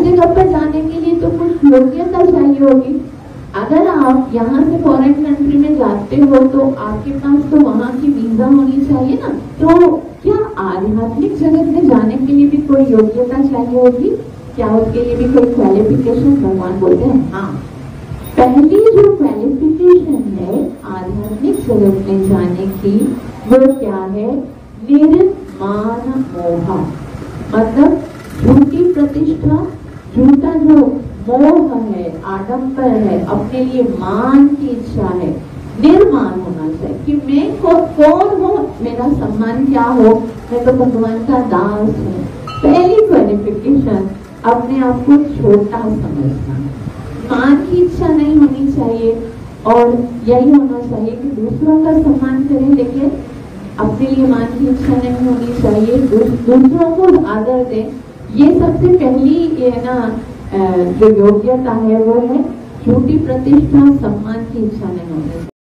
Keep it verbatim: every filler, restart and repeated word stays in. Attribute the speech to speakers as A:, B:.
A: जगह पर जाने के लिए तो कुछ योग्यता चाहिए होगी। अगर आप यहाँ से फॉरेन कंट्री में जाते हो तो आपके पास तो वहाँ की वीजा होनी चाहिए ना। तो क्या आध्यात्मिक जगत में जाने के लिए भी कोई योग्यता चाहिए होगी? क्या उसके लिए भी कोई क्वालिफिकेशन? भगवान बोलते हैं हाँ, पहली जो क्वालिफिकेशन है आध्यात्मिक जगत में जाने की वो क्या है? निर्मान मोह, मतलब झूठी प्रतिष्ठा, झूठा जो मोह है, आडंबर है, अपने लिए मान की इच्छा है, निर्मान होना चाहिए कि मैं को, कौन हूँ, मेरा सम्मान क्या हो, मैं तो भगवान का दास हूँ। पहली क्वालिफिकेशन अपने आप को छोटा समझना, मान की इच्छा नहीं होनी चाहिए और यही होना चाहिए कि दूसरों का सम्मान करें लेकिन अपने लिए मान की इच्छा नहीं होनी चाहिए, दूसरों को आदर दें। ये सबसे पहली ये ना जो योग्यता है वो है झूठी प्रतिष्ठा, सम्मान की इच्छा नहीं होनी चाहिए।